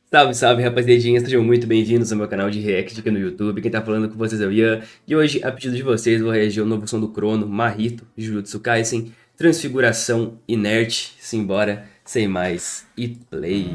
Salve, salve, rapaziadinha, sejam muito bem-vindos ao meu canal de react aqui no YouTube. Quem tá falando com vocês é o Ian, e hoje, a pedido de vocês, vou reagir ao novo som do Crono, Mahito, Jujutsu Kaisen, Transfiguração Inerte. Simbora, sem mais, e play!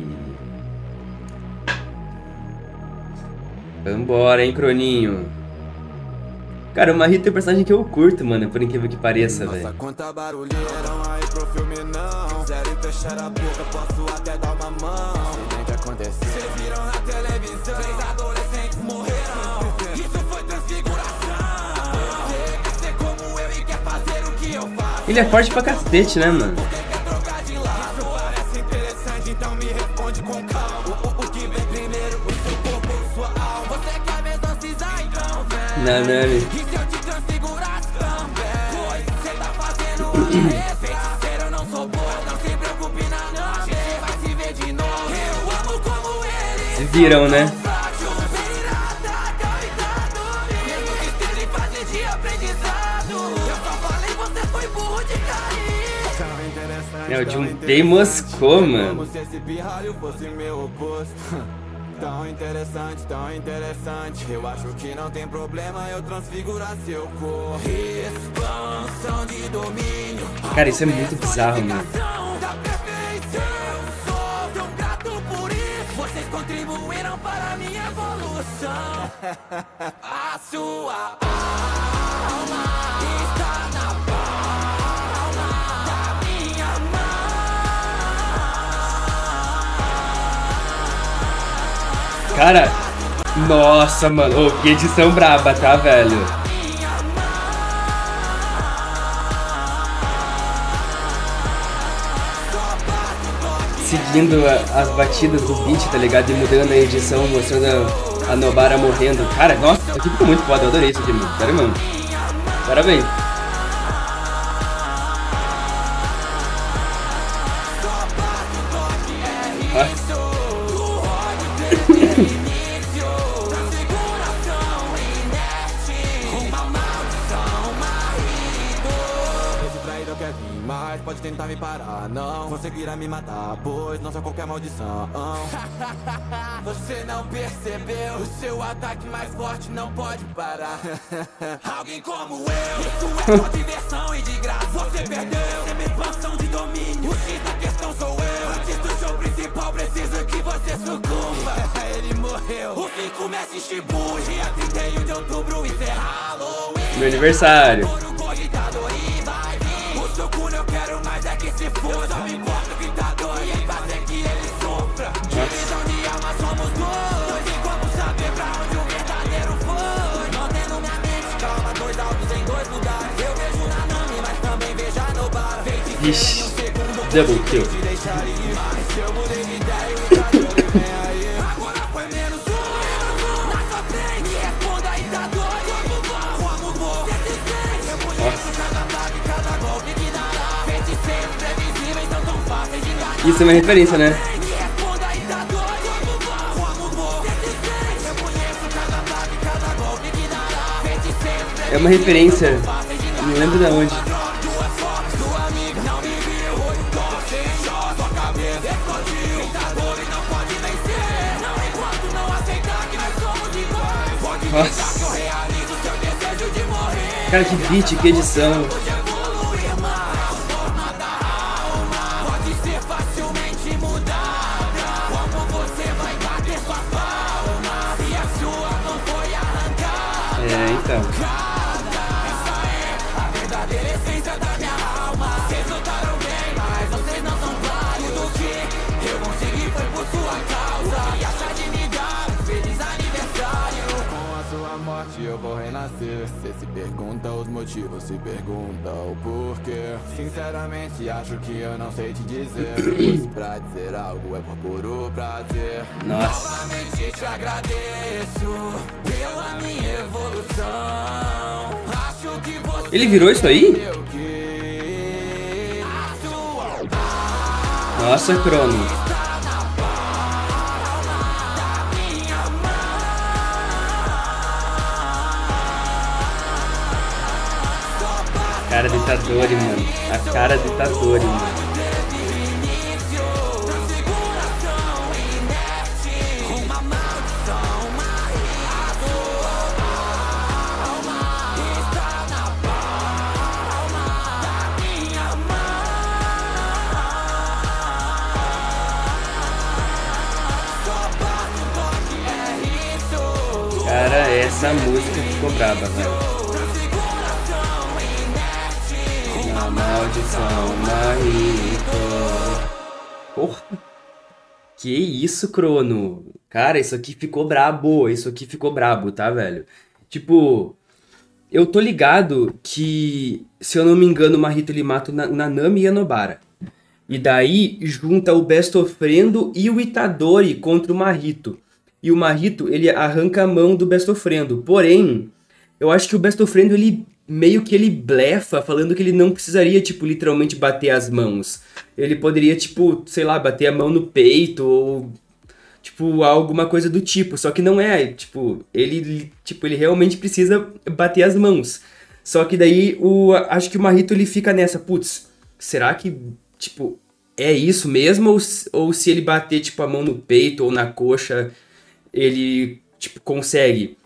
Vambora, hein, Croninho? Cara, o Mahito é um personagem que eu curto, mano, por incrível que pareça, velho. Nossa, quanta barulheira aí pro filme não. Zero e fechar a boca, posso até dar uma mão. Sei nem que aconteceu. Vocês viram na televisão, 3 adolescentes morreram. Isso foi transfiguração. Você quer ser como eu e quer fazer o que eu faço. Ele é forte pra cacete, né, mano? Você quer trocar de lado. Isso parece interessante, então me responde com calma. O que vem primeiro, o seu corpo ou sua alma? Você quer me exorcizar, então vem. Nanami. E se eu te transfigurasse também? Pois você tá fazendo uma feiticeiro, eu não sou boa. Não se preocupe, não, a gente vai se ver de novo. Eu amo como ele. Se viram, né? Mesmo que esteja em fase de aprendizado, eu só falei, você foi burro de cair. É, o Junpei moscou, mano. Como se esse pirralho fosse meu oposto. Tão interessante, tão interessante. Eu acho que não tem problema eu transfigurar seu corpo. Expansão de domínio. Cara, isso é muito bizarro, mano. Da perfeição. Eu sou tão grato por isso. Vocês contribuíram para a minha evolução. A sua alma está na palma da minha mão. Cara, nossa, mano. Ô, que edição braba, tá, velho? Seguindo as batidas do beat, tá ligado? E mudando a edição, mostrando a Nobara morrendo. Cara, nossa, isso aqui ficou muito foda. Eu adorei isso aqui, mano. Sério, mano. Parabéns. Mas pode tentar me parar, não conseguirá me matar, pois não sou qualquer maldição. Você não percebeu, o seu ataque mais forte não pode parar. Alguém como eu, isso é só diversão e de graça. Você perdeu, é minha expansão de domínio. O X da questão sou eu, antes do show principal preciso que você sucumba. Ele morreu, o fim começa em Shibuya. Dia 31 de outubro, isso é Halloween. Meu aniversário. Eu quero mais é que se for. Só me importa o que tá doido e fazer que ele sofra. Divisão de alma somos dois. E como saber pra onde o verdadeiro foi? Mantendo minha mente calma, 2 alvos em 2 lugares. Eu vejo na Nami, mas também vejo a Nobara. Ixi, double kill. Mas eu mudei de ideia e o Itadori vem aí. Agora foi menos um. Na sua frente, responda aí, tá doido. Como vou? Você se sente? Eu conheço cada ataque, cada golpe que dá. Isso é uma referência, né? É uma referência. Não lembro de onde. Nossa. Cara, que beat, que edição. É, então. Essa é a verdadeira essência da minha alma. Vocês lutaram bem, mas vocês não são válidos. Tudo que eu consegui foi por sua causa. E acha de me dar um feliz aniversário. Com a sua morte eu vou renascer. Cê se pergunta os motivos, se pergunta o porquê. Sinceramente acho que eu não sei te dizer. Pois pra dizer algo é por puro prazer. Nossa. Novamente te agradeço pela minha evolução. Acho que você Ele virou isso aí? Nossa, Crono. Cara de Itadori, mano. A cara de Itadori, mano. Essa música ficou braba, velho. A maldição Marrito. Porra. Que isso, Crono? Cara, isso aqui ficou brabo. Isso aqui ficou brabo, tá, velho? Tipo, eu tô ligado que, se eu não me engano, o Marrito ele mata o Nanami e a Nobara. E daí junta o Bestofrendo e o Itadori contra o Marrito. E o Marrito, ele arranca a mão do Bestofrendo. Porém, eu acho que o Bestofrendo, ele meio que ele blefa, falando que ele não precisaria, tipo, literalmente bater as mãos. Ele poderia, tipo, sei lá, bater a mão no peito ou, tipo, alguma coisa do tipo. Só que não é, tipo, ele realmente precisa bater as mãos. Só que daí, acho que o Marrito, ele fica nessa, putz, será que, tipo, é isso mesmo? Ou se ele bater, tipo, a mão no peito ou na coxa, ele, tipo, consegue?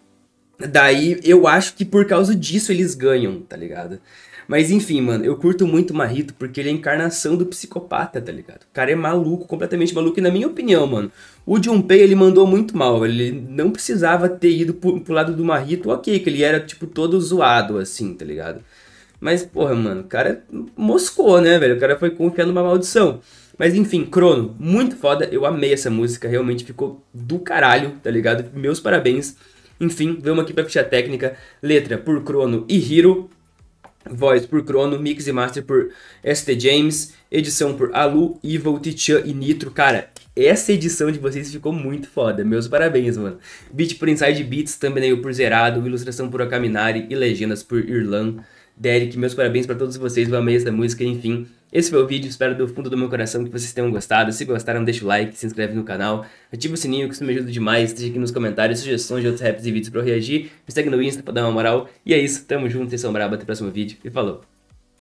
Daí eu acho que por causa disso eles ganham, tá ligado? Mas enfim, mano, eu curto muito o Marrito porque ele é a encarnação do psicopata, tá ligado? O cara é maluco, completamente maluco, e na minha opinião, mano, o Junpei ele mandou muito mal, ele não precisava ter ido pro lado do Marrito, ok, que ele era, tipo, todo zoado, assim, tá ligado? Mas, porra, mano, o cara moscou, né, velho? O cara foi confiar numa maldição. Mas enfim, Crono, muito foda, eu amei essa música, realmente ficou do caralho, tá ligado? Meus parabéns. Enfim, vamos aqui pra ficha técnica. Letra por Crono e Hiro. Voz por Crono, mix e master por ST James. Edição por Alu, Evil, Tichan e Nitro. Cara, essa edição de vocês ficou muito foda. Meus parabéns, mano. Beat por Inside Beats, thumbnail por Zerado, ilustração por Akaminari e legendas por Irlan. Derek, meus parabéns pra todos vocês, eu amei essa música, enfim. Esse foi o vídeo, espero do fundo do meu coração que vocês tenham gostado. Se gostaram, deixa o like, se inscreve no canal, ativa o sininho que isso me ajuda demais. Deixa aqui nos comentários sugestões de outros raps e vídeos pra eu reagir. Me segue no Insta pra dar uma moral. E é isso, tamo junto, vocês são brabo, até o próximo vídeo e falou!